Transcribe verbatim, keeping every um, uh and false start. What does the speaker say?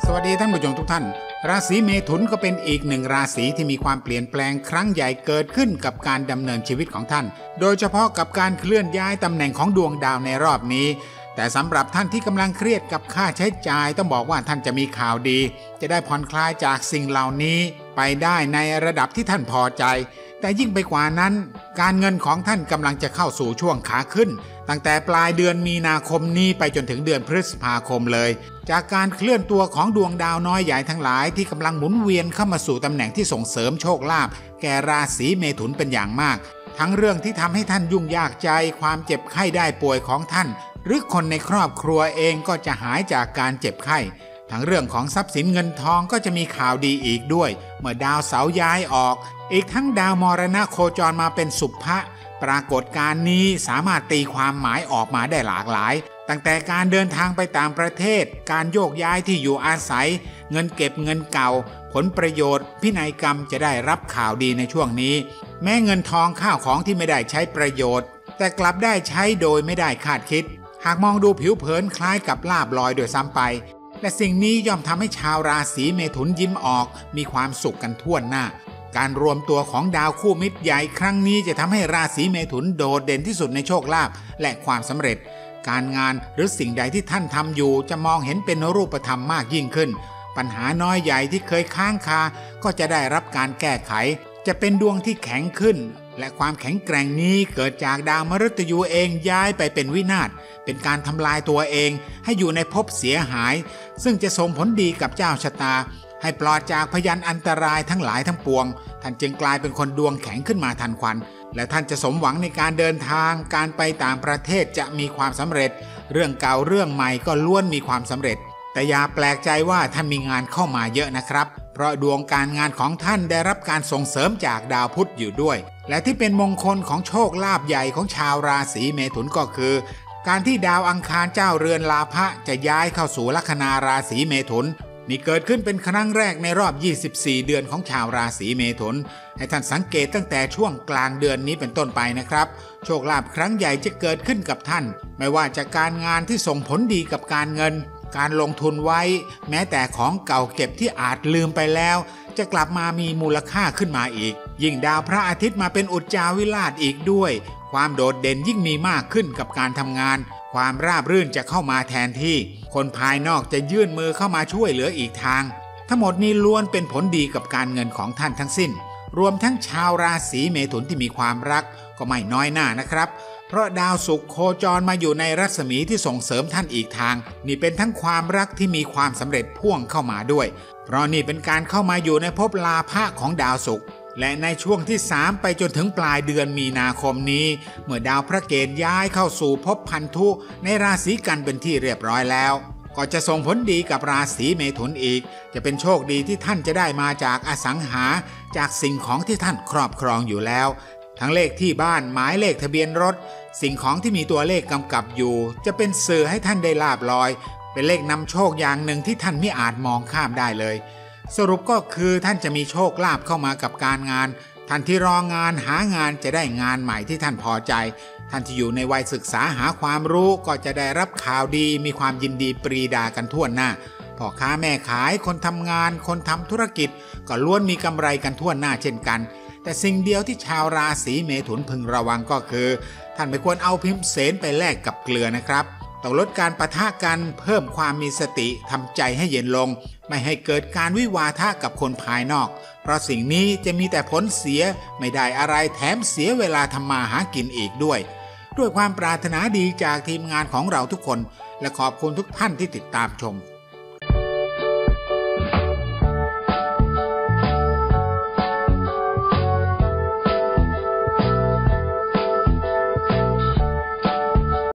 วัสดีท่านผู้ชมทุกท่านราศีเมถุนก็เป็นอีกหนึ่งราศีที่มีความเปลี่ยนแปลงครั้งใหญ่เกิดขึ้นกับการดำเนินชีวิตของท่านโดยเฉพาะกับการเคลื่อนย้ายตำแหน่งของดวงดาวในรอบนี้แต่สำหรับท่านที่กำลังเครียดกับค่าใช้จ่ายต้องบอกว่าท่านจะมีข่าวดีจะได้ผ่อนคลายจากสิ่งเหล่านี้ไปได้ในระดับที่ท่านพอใจแต่ยิ่งไปกว่านั้นการเงินของท่านกำลังจะเข้าสู่ช่วงขาขึ้นตั้งแต่ปลายเดือนมีนาคมนี้ไปจนถึงเดือนพฤษภาคมเลยจากการเคลื่อนตัวของดวงดาวน้อยใหญ่ทั้งหลายที่กำลังหมุนเวียนเข้ามาสู่ตำแหน่งที่ส่งเสริมโชคลาภแก่ราศีเมถุนเป็นอย่างมากทั้งเรื่องที่ทำให้ท่านยุ่งยากใจความเจ็บไข้ได้ป่วยของท่านหรือคนในครอบครัวเองก็จะหายจากการเจ็บไข้ทั้งเรื่องของทรัพย์สินเงินทองก็จะมีข่าวดีอีกด้วยเมื่อดาวเสาร์ย้ายออกอีกทั้งดาวมรณะโคจรมาเป็นสุภะปรากฏการณ์นี้สามารถตีความหมายออกมาได้หลากหลายตั้งแต่การเดินทางไปต่างประเทศการโยกย้ายที่อยู่อาศัยเงินเก็บเงินเก่าผลประโยชน์พินัยกรรมจะได้รับข่าวดีในช่วงนี้แม้เงินทองข้าวของที่ไม่ได้ใช้ประโยชน์แต่กลับได้ใช้โดยไม่ได้คาดคิดหากมองดูผิวเผินคล้ายกับลาภลอยโดยซ้ำไปและสิ่งนี้ย่อมทำให้ชาวราศีเมถุนยิ้มออกมีความสุขกันทั่วหน้าการรวมตัวของดาวคู่มิตรใหญ่ครั้งนี้จะทำให้ราศีเมถุนโดดเด่นที่สุดในโชคลาภและความสำเร็จการงานหรือสิ่งใดที่ท่านทำอยู่จะมองเห็นเป็นรูปธรรมมากยิ่งขึ้นปัญหาน้อยใหญ่ที่เคยค้างคาก็จะได้รับการแก้ไขจะเป็นดวงที่แข็งขึ้นและความแข็งแกร่งนี้เกิดจากดาวมฤตยูเองย้ายไปเป็นวินาศเป็นการทำลายตัวเองให้อยู่ในภพเสียหายซึ่งจะส่งผลดีกับเจ้าชะตาให้ปลอดจากพยันอันตรายทั้งหลายทั้งปวงท่านจึงกลายเป็นคนดวงแข็งขึ้นมาทันควันและท่านจะสมหวังในการเดินทางการไปต่างประเทศจะมีความสำเร็จเรื่องเก่าเรื่องใหม่ก็ล้วนมีความสำเร็จแต่อย่าแปลกใจว่าท่านมีงานเข้ามาเยอะนะครับเพราะดวงการงานของท่านได้รับการส่งเสริมจากดาวพุธอยู่ด้วยและที่เป็นมงคลของโชคลาภใหญ่ของชาวราศีเมถุนก็คือการที่ดาวอังคารเจ้าเรือนลาภะจะย้ายเข้าสู่ลัคนาราศีเมถุนนี่เกิดขึ้นเป็นครั้งแรกในรอบยี่สิบสี่เดือนของชาวราศีเมถุนให้ท่านสังเกตตั้งแต่ช่วงกลางเดือนนี้เป็นต้นไปนะครับโชคลาภครั้งใหญ่จะเกิดขึ้นกับท่านไม่ว่าจะการงานที่ส่งผลดีกับการเงินการลงทุนไว้แม้แต่ของเก่าเก็บที่อาจลืมไปแล้วจะกลับมามีมูลค่าขึ้นมาอีกยิ่งดาวพระอาทิตย์มาเป็นอุจจาวิราชอีกด้วยความโดดเด่นยิ่งมีมากขึ้นกับการทำงานความราบรื่นจะเข้ามาแทนที่คนภายนอกจะยื่นมือเข้ามาช่วยเหลืออีกทางทั้งหมดนี้ล้วนเป็นผลดีกับการเงินของท่านทั้งสิ้นรวมทั้งชาวราศีเมถุนที่มีความรักก็ไม่น้อยหน้านะครับเพราะดาวศุกร์โคจรมาอยู่ในรัศมีที่ส่งเสริมท่านอีกทางนี่เป็นทั้งความรักที่มีความสำเร็จพ่วงเข้ามาด้วยเพราะนี่เป็นการเข้ามาอยู่ในภพลาภะของดาวศุกร์และในช่วงที่สามไปจนถึงปลายเดือนมีนาคมนี้เมื่อดาวพระเกตย้ายเข้าสู่ภพพันธุในราศีกันเป็นที่เรียบร้อยแล้วก็จะส่งผลดีกับราศีเมถุนอีกจะเป็นโชคดีที่ท่านจะได้มาจากอสังหาจากสิ่งของที่ท่านครอบครองอยู่แล้วทั้งเลขที่บ้านหมายเลขทะเบียนรถสิ่งของที่มีตัวเลขกำกับอยู่จะเป็นสื่อให้ท่านได้ลาภลอยเป็นเลขนำโชคอย่างหนึ่งที่ท่านไม่อาจมองข้ามได้เลยสรุปก็คือท่านจะมีโชคลาภเข้ามากับการงานท่านที่รองานหางานจะได้งานใหม่ที่ท่านพอใจท่านที่อยู่ในวัยศึกษาหาความรู้ก็จะได้รับข่าวดีมีความยินดีปรีดากันทั่วหน้าพ่อค้าแม่ขายคนทำงานคนทำธุรกิจก็ล้วนมีกำไรกันทั่วหน้าเช่นกันแต่สิ่งเดียวที่ชาวราศีเมถุนพึงระวังก็คือท่านไม่ควรเอาพิมพ์เสนไปแลกกับเกลือนะครับต้องลดการปะทะกันเพิ่มความมีสติทำใจให้เย็นลงไม่ให้เกิดการวิวาทะกับคนภายนอกเพราะสิ่งนี้จะมีแต่ผลเสียไม่ได้อะไรแถมเสียเวลาทำมาหากินอีกด้วยด้วยความปรารถนาดีจากทีมงานของเราทุกคนและขอบคุณทุกท่านที่ติดตามชม